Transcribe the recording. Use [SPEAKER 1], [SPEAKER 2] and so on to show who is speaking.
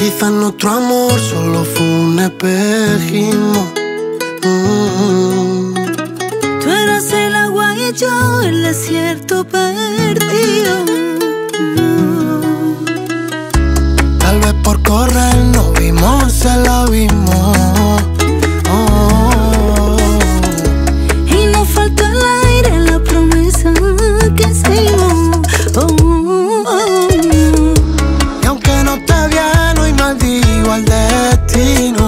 [SPEAKER 1] Quizás nuestro amor solo fue un espejismo.
[SPEAKER 2] Tú eras el agua y yo el desierto perdido.
[SPEAKER 1] Tal vez por correr no vimos el abismo.
[SPEAKER 2] Y nos faltó el aire, la promesa que hicimos.
[SPEAKER 1] Y aunque no te viene, hoy maldigo al destino.